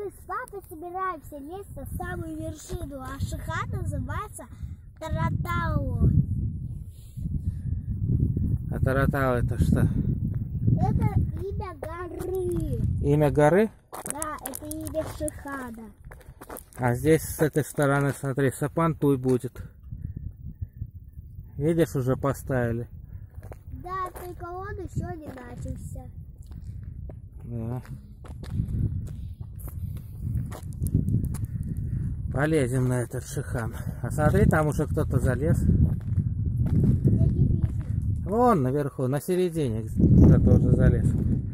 мы с папой собираемся лезть на самую вершину, а шиха называется Таратау. А Таратау это что? Это имя горы. Имя горы? Да, это имя Шихада. А здесь с этой стороны, смотри, Сапантуй будет. Видишь, уже поставили. Да, только он еще не начался. Да. Полезем на этот Шихан. А смотри, там уже кто-то залез. Я не вижу. Вон наверху, на середине кто-то уже залез.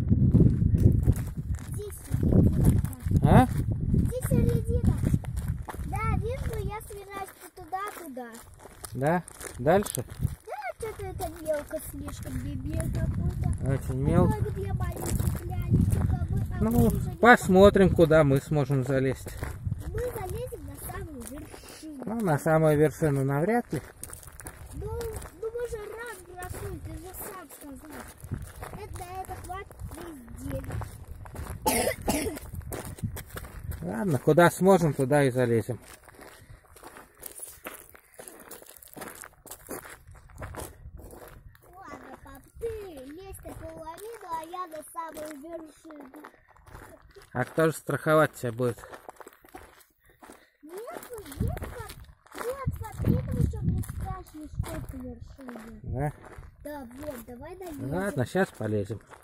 Здесь середина. А? Здесь середина. Да, вижу, я собираюсь туда-туда. Да? Дальше? Да, что-то это мелко слишком, бебе какой-то. Очень мелко. Ой, где маленький глянец, а мы Ну, уже не- посмотрим, куда мы сможем залезть. Мы залезем на самую вершину. Ну, на самую вершину навряд ли. Ну мы же рано красуем, ты же сам сказал. Это хватит весь день. Ладно, куда сможем, туда и залезем. Ладно, пап, ты лезь наполовину, а я на самую вершину. А кто же страховать тебя будет? Нет, смотри, там еще блестящие штуки вершины. Да? Да, вот, давай долезем. Ладно, сейчас полезем.